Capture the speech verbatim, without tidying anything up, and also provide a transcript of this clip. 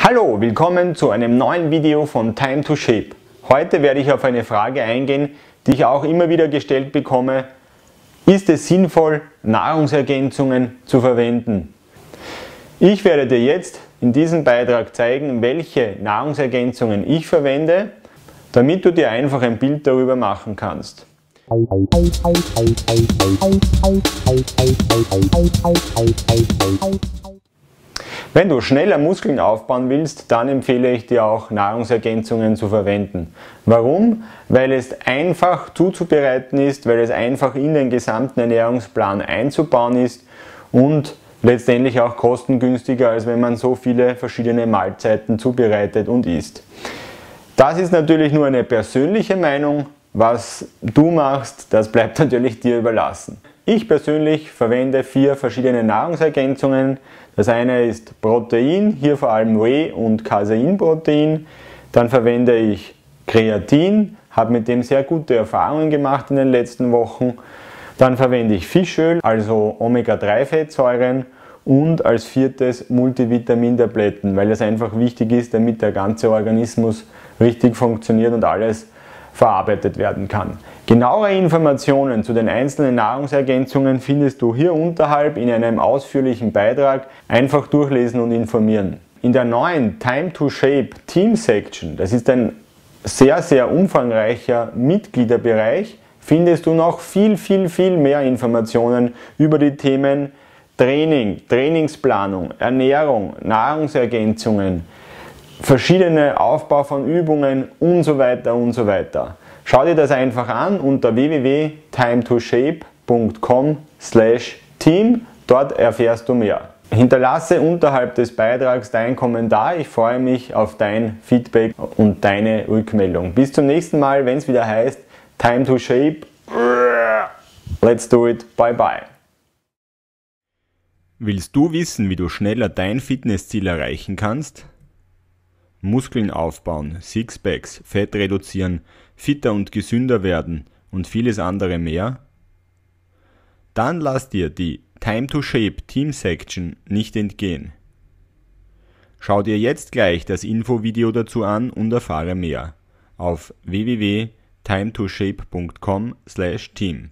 Hallo, willkommen zu einem neuen Video von Time to Shape. Heute werde ich auf eine Frage eingehen, die ich auch immer wieder gestellt bekomme. Ist es sinnvoll, Nahrungsergänzungen zu verwenden? Ich werde dir jetzt in diesem Beitrag zeigen, welche Nahrungsergänzungen ich verwende, damit du dir einfach ein Bild darüber machen kannst. Wenn du schneller Muskeln aufbauen willst, dann empfehle ich dir auch Nahrungsergänzungen zu verwenden. Warum? Weil es einfach zuzubereiten ist, weil es einfach in den gesamten Ernährungsplan einzubauen ist und letztendlich auch kostengünstiger, als wenn man so viele verschiedene Mahlzeiten zubereitet und isst. Das ist natürlich nur eine persönliche Meinung. Was du machst, das bleibt natürlich dir überlassen. Ich persönlich verwende vier verschiedene Nahrungsergänzungen. Das eine ist Protein, hier vor allem Whey und Caseinprotein. Dann verwende ich Kreatin, habe mit dem sehr gute Erfahrungen gemacht in den letzten Wochen. Dann verwende ich Fischöl, also Omega drei Fettsäuren und als viertes Multivitamintabletten, weil das einfach wichtig ist, damit der ganze Organismus richtig funktioniert und alles verarbeitet werden kann. Genauere Informationen zu den einzelnen Nahrungsergänzungen findest du hier unterhalb in einem ausführlichen Beitrag. Einfach durchlesen und informieren. In der neuen Time to Shape Team Section, das ist ein sehr, sehr umfangreicher Mitgliederbereich, findest du noch viel, viel, viel mehr Informationen über die Themen Training, Trainingsplanung, Ernährung, Nahrungsergänzungen, verschiedene Aufbau von Übungen und so weiter und so weiter. Schau dir das einfach an unter w w w punkt time to shape punkt com slash team. Dort erfährst du mehr. Hinterlasse unterhalb des Beitrags deinen Kommentar. Ich freue mich auf dein Feedback und deine Rückmeldung. Bis zum nächsten Mal, wenn es wieder heißt Time to Shape. Let's do it. Bye bye. Willst du wissen, wie du schneller dein Fitnessziel erreichen kannst? Muskeln aufbauen, Sixpacks, Fett reduzieren, fitter und gesünder werden und vieles andere mehr? Dann lass dir die Time to Shape Team Section nicht entgehen. Schau dir jetzt gleich das Infovideo dazu an und erfahre mehr auf w w w punkt time to shape punkt com slash team.